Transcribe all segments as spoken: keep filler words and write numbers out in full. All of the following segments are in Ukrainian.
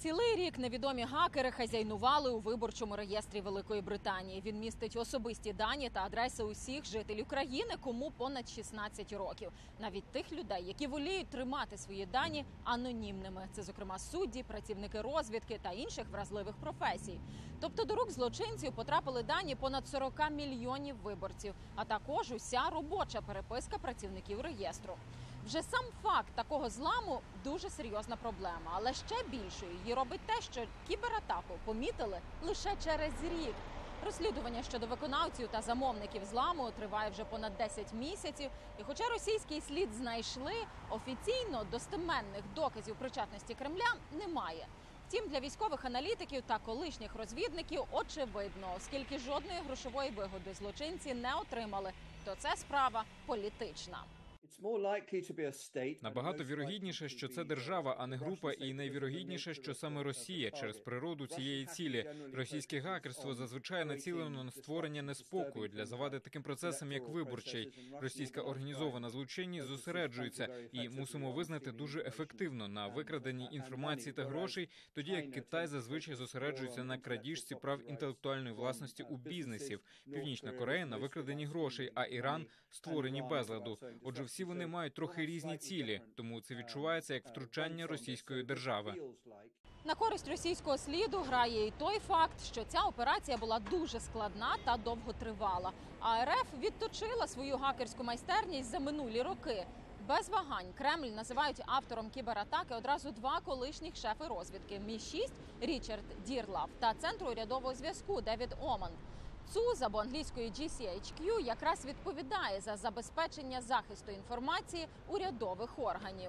Цілий рік невідомі гакери хазяйнували у виборчому реєстрі Великої Британії. Він містить особисті дані та адреси усіх жителів країни, кому понад шістнадцять років. Навіть тих людей, які воліють тримати свої дані анонімними. Це, зокрема, судді, працівники розвідки та інших вразливих професій. Тобто до рук злочинців потрапили дані понад сорок мільйонів виборців, а також уся робоча переписка працівників реєстру. Вже сам факт такого зламу – дуже серйозна проблема. Але ще більшою її робить те, що кібератаку помітили лише через рік. Розслідування щодо виконавців та замовників зламу триває вже понад десять місяців. І хоча російський слід знайшли, офіційно достеменних доказів причетності Кремля немає. Втім, для військових аналітиків та колишніх розвідників очевидно, оскільки жодної грошової вигоди злочинці не отримали, то це справа політична. Набагато вірогідніше, що це держава, а не група, і найвірогідніше, що саме Росія через природу цієї цілі. Російське гакерство зазвичай націлено на створення неспокою для завади таким процесам, як виборчий. Російська організована злочинність зосереджується і, мусимо визнати, дуже ефективно на викраденні інформації та грошей, тоді як Китай зазвичай зосереджується на крадіжці прав інтелектуальної власності у бізнесів, Північна Корея на викраденні грошей, а Іран – створенні безладу. Отже, всі вони мають трохи різні цілі, тому це відчувається як втручання російської держави. На користь російського сліду грає і той факт, що ця операція була дуже складна та довго тривала. А РФ відточила свою гакерську майстерність за минулі роки. Без вагань Кремль називають автором кібератаки одразу два колишніх шефи розвідки – Мі шість Річард Дірлав та Центру урядового зв'язку Девід Оманд. ЦУЗ, або англійською джі сі ейч кью, якраз відповідає за забезпечення захисту інформації урядових органів.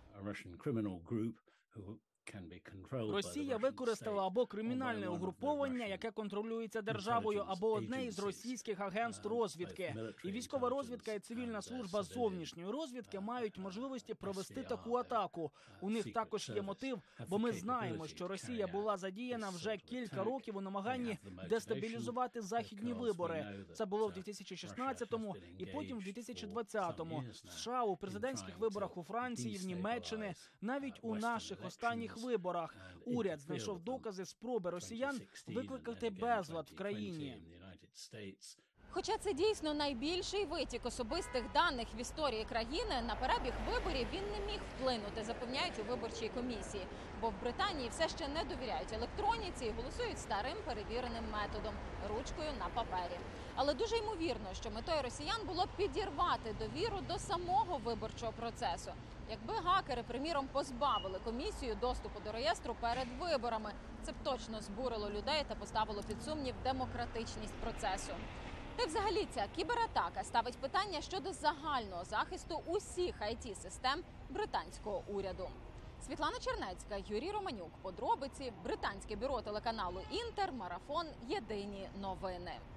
Росія використала або кримінальне угруповання, яке контролюється державою, або одне із російських агентств розвідки. І військова розвідка і цивільна служба зовнішньої розвідки мають можливості провести таку атаку. У них також є мотив, бо ми знаємо, що Росія була задіяна вже кілька років у намаганні дестабілізувати західні вибори. Це було в дві тисячі шістнадцятому і потім в дві тисячі двадцятому. В США, у президентських виборах у Франції, в Німеччині, навіть у наших останніх виборах. Уряд знайшов докази спроби росіян викликати безлад в країні. Хоча це дійсно найбільший витік особистих даних в історії країни, на перебіг виборів він не міг вплинути, запевняють у виборчій комісії. Бо в Британії все ще не довіряють електроніці і голосують старим перевіреним методом – ручкою на папері. Але дуже ймовірно, що метою росіян було підірвати довіру до самого виборчого процесу. Якби гакери, приміром, позбавили комісію доступу до реєстру перед виборами, це б точно збурило людей та поставило під сумнів демократичність процесу. Та й взагалі ця кібератака ставить питання щодо загального захисту усіх ай ті-систем британського уряду. Світлана Чернецька, Юрій Романюк. Подробиці. Британське бюро телеканалу «Інтер», Марафон. Єдині новини.